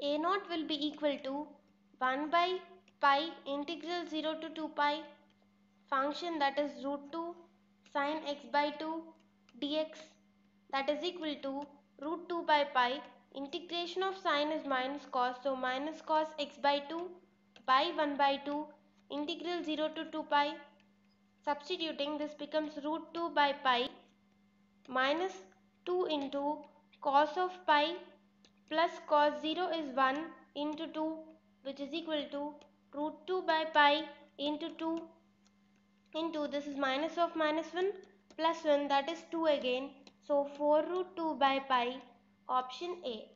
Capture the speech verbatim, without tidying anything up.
A naught will be equal to one by pi integral zero to two pi function, that is root two sine x by two dx, that is equal to root two by pi. Integration of sine is minus cos, so minus cos x by two by one by two integral zero to two pi. Substituting, this becomes root two by pi minus two into cos of pi plus cos zero is one into two, which is equal to root two by pi into two into, this is minus of minus one plus one, that is two again. So four root two by pi, option A.